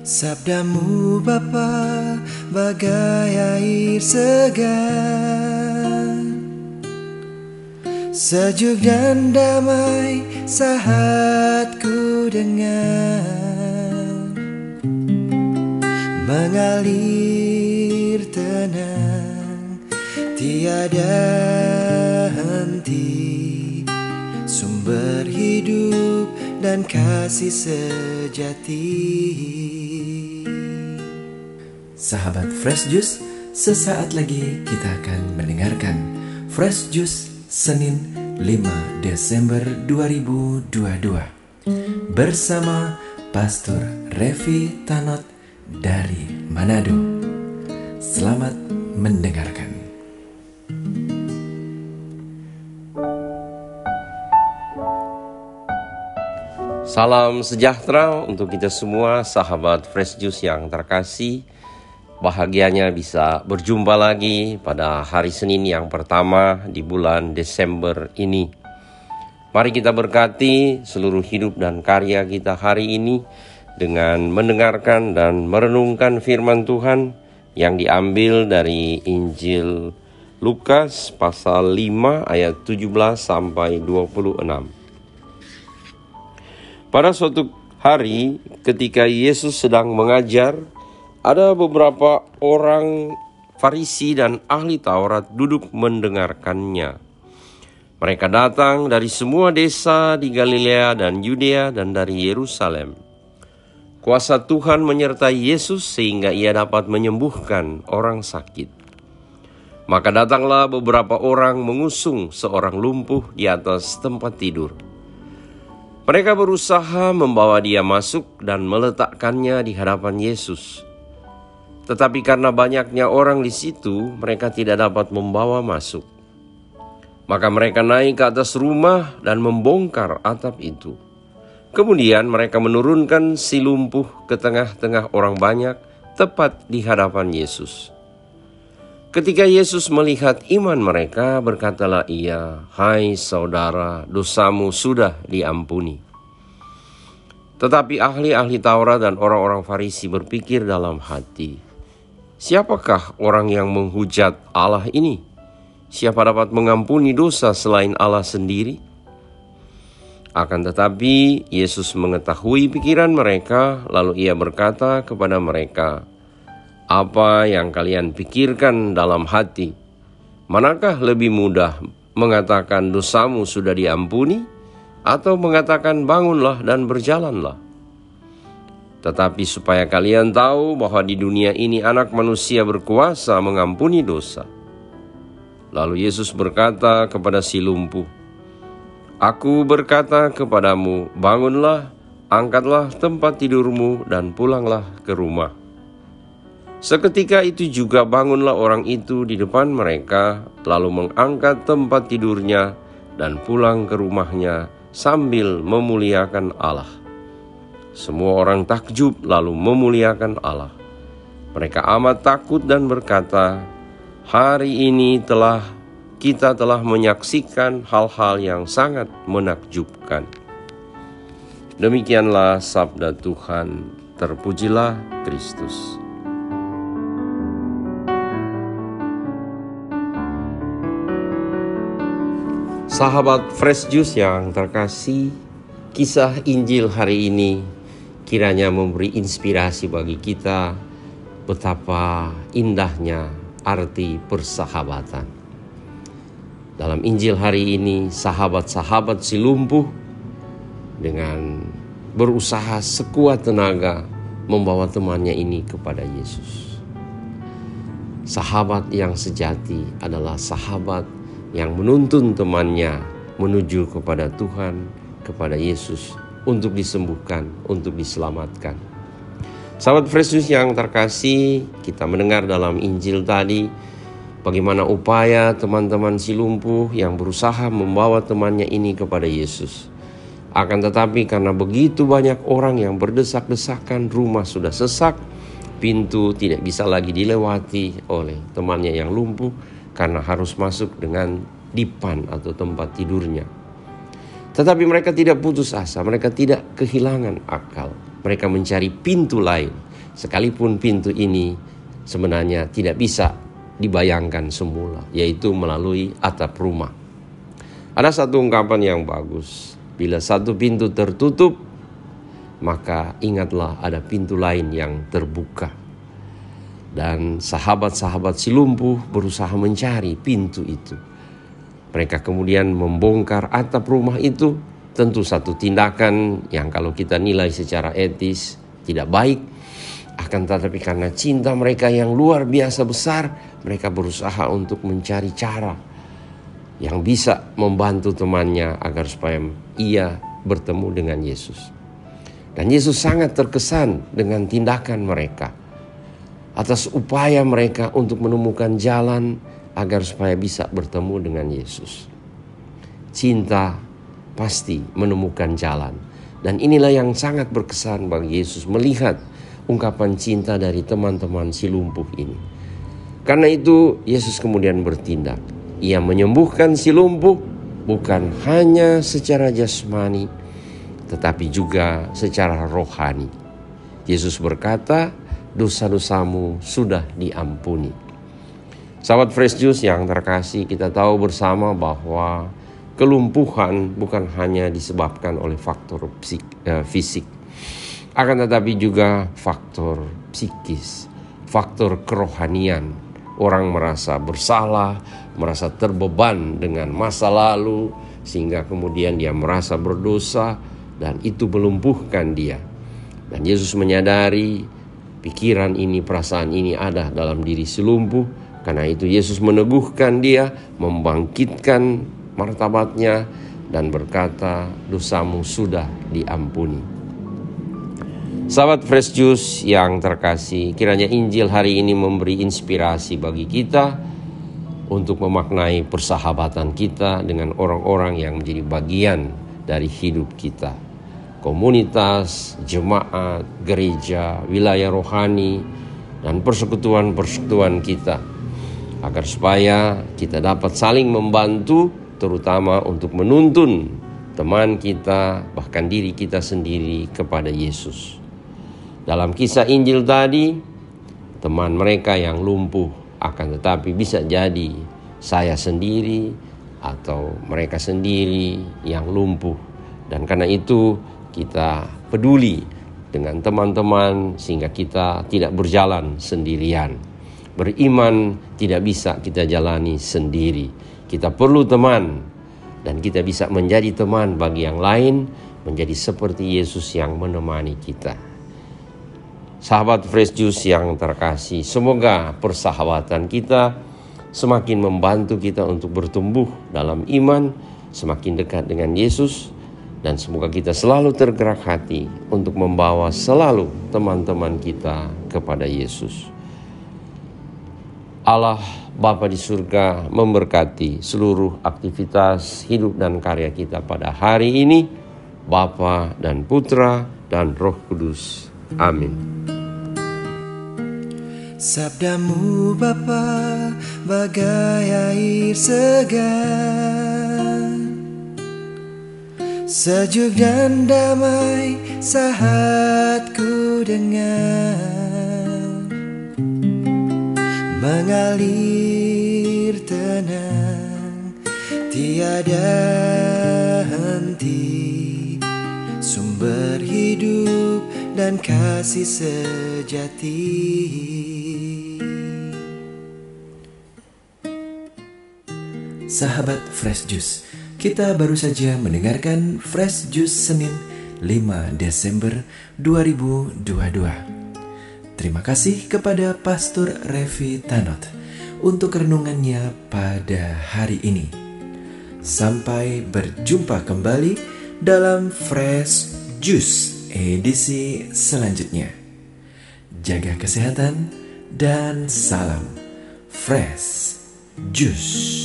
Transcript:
Sabdamu Bapa bagai air segar, sejuk dan damai saat ku dengar, mengalir tenang tiada henti, sumber hidup dan kasih sejati. Sahabat Fresh Juice, sesaat lagi kita akan mendengarkan Fresh Juice Senin 5 Desember 2022 bersama Pastor Revi Tanot dari Manado. Selamat mendengarkan. Salam sejahtera untuk kita semua, sahabat Fresh Juice yang terkasih. Bahagianya bisa berjumpa lagi pada hari Senin yang pertama di bulan Desember ini. Mari kita berkati seluruh hidup dan karya kita hari ini dengan mendengarkan dan merenungkan firman Tuhan yang diambil dari Injil Lukas pasal 5 ayat 17 sampai 26. Pada suatu hari ketika Yesus sedang mengajar, ada beberapa orang Farisi dan ahli Taurat duduk mendengarkannya. Mereka datang dari semua desa di Galilea dan Yudea dan dari Yerusalem. Kuasa Tuhan menyertai Yesus sehingga ia dapat menyembuhkan orang sakit. Maka datanglah beberapa orang mengusung seorang lumpuh di atas tempat tidur. Mereka berusaha membawa dia masuk dan meletakkannya di hadapan Yesus. Tetapi karena banyaknya orang di situ, mereka tidak dapat membawa masuk. Maka mereka naik ke atas rumah dan membongkar atap itu. Kemudian mereka menurunkan si lumpuh ke tengah-tengah orang banyak, tepat di hadapan Yesus. Ketika Yesus melihat iman mereka, berkatalah ia, "Hai saudara, dosamu sudah diampuni." Tetapi ahli-ahli Taurat dan orang-orang Farisi berpikir dalam hati, "Siapakah orang yang menghujat Allah ini? Siapa dapat mengampuni dosa selain Allah sendiri?" Akan tetapi Yesus mengetahui pikiran mereka, lalu ia berkata kepada mereka, "Apa yang kalian pikirkan dalam hati? Manakah lebih mudah mengatakan dosamu sudah diampuni, atau mengatakan bangunlah dan berjalanlah? Tetapi supaya kalian tahu bahwa di dunia ini anak manusia berkuasa mengampuni dosa." Lalu Yesus berkata kepada si lumpuh, "Aku berkata kepadamu, bangunlah, angkatlah tempat tidurmu dan pulanglah ke rumah." Seketika itu juga bangunlah orang itu di depan mereka, lalu mengangkat tempat tidurnya dan pulang ke rumahnya sambil memuliakan Allah. Semua orang takjub lalu memuliakan Allah. Mereka amat takut dan berkata, "Hari ini kita telah menyaksikan hal-hal yang sangat menakjubkan." Demikianlah sabda Tuhan. Terpujilah Kristus. Sahabat Fresh Juice yang terkasih, kisah Injil hari ini kiranya memberi inspirasi bagi kita betapa indahnya arti persahabatan. Dalam Injil hari ini, sahabat-sahabat si lumpuh dengan berusaha sekuat tenaga membawa temannya ini kepada Yesus. Sahabat yang sejati adalah sahabat yang menuntun temannya menuju kepada Tuhan, kepada Yesus, untuk disembuhkan, untuk diselamatkan. Sahabat Fresh Juice yang terkasih, kita mendengar dalam Injil tadi bagaimana upaya teman-teman si lumpuh yang berusaha membawa temannya ini kepada Yesus. Akan tetapi karena begitu banyak orang yang berdesak-desakan, rumah sudah sesak, pintu tidak bisa lagi dilewati oleh temannya yang lumpuh, karena harus masuk dengan dipan atau tempat tidurnya. Tetapi mereka tidak putus asa, mereka tidak kehilangan akal. Mereka mencari pintu lain. Sekalipun pintu ini sebenarnya tidak bisa dibayangkan semula, yaitu melalui atap rumah. Ada satu ungkapan yang bagus, bila satu pintu tertutup, maka ingatlah ada pintu lain yang terbuka. Dan sahabat-sahabat si lumpuh berusaha mencari pintu itu. Mereka kemudian membongkar atap rumah itu. Tentu satu tindakan yang kalau kita nilai secara etis tidak baik. Akan tetapi karena cinta mereka yang luar biasa besar, mereka berusaha untuk mencari cara yang bisa membantu temannya agar supaya ia bertemu dengan Yesus. Dan Yesus sangat terkesan dengan tindakan mereka, atas upaya mereka untuk menemukan jalan agar supaya bisa bertemu dengan Yesus. Cinta pasti menemukan jalan. Dan inilah yang sangat berkesan bagi Yesus melihat ungkapan cinta dari teman-teman si lumpuh ini. Karena itu Yesus kemudian bertindak. Ia menyembuhkan si lumpuh bukan hanya secara jasmani, tetapi juga secara rohani. Yesus berkata, dosa-dosamu sudah diampuni. Sahabat Fresh Juice yang terkasih, kita tahu bersama bahwa kelumpuhan bukan hanya disebabkan oleh faktor fisik, akan tetapi juga faktor psikis, faktor kerohanian. Orang merasa bersalah, merasa terbeban dengan masa lalu, sehingga kemudian dia merasa berdosa, dan itu melumpuhkan dia. Dan Yesus menyadari pikiran ini, perasaan ini ada dalam diri si lumpuh. Karena itu Yesus meneguhkan dia, membangkitkan martabatnya, dan berkata, dosamu sudah diampuni. Sahabat Fresh Juice yang terkasih, kiranya Injil hari ini memberi inspirasi bagi kita untuk memaknai persahabatan kita dengan orang-orang yang menjadi bagian dari hidup kita. Komunitas, jemaat, gereja, wilayah rohani, dan persekutuan-persekutuan kita. Agar supaya kita dapat saling membantu, terutama untuk menuntun teman kita, bahkan diri kita sendiri kepada Yesus. Dalam kisah Injil tadi, teman mereka yang lumpuh akan tetapi bisa jadi saya sendiri atau mereka sendiri yang lumpuh. Dan karena itu kita peduli dengan teman-teman sehingga kita tidak berjalan sendirian. Beriman tidak bisa kita jalani sendiri. Kita perlu teman dan kita bisa menjadi teman bagi yang lain, menjadi seperti Yesus yang menemani kita. Sahabat Fresh Juice yang terkasih, semoga persahabatan kita semakin membantu kita untuk bertumbuh dalam iman, semakin dekat dengan Yesus, dan semoga kita selalu tergerak hati untuk membawa selalu teman-teman kita kepada Yesus. Allah Bapa di surga memberkati seluruh aktivitas hidup dan karya kita pada hari ini, Bapa dan Putra dan Roh Kudus. Amin. Sabdamu Bapa bagai air segar, sejuk dan damai saat ku dengar, mengalir tenang tiada henti, sumber hidup dan kasih sejati. Sahabat Fresh Juice, kita baru saja mendengarkan Fresh Juice Senin 5 Desember 2022. Terima kasih kepada Pastor Revi Tanot untuk renungannya pada hari ini. Sampai berjumpa kembali dalam Fresh Juice edisi selanjutnya. Jaga kesehatan dan salam Fresh Juice.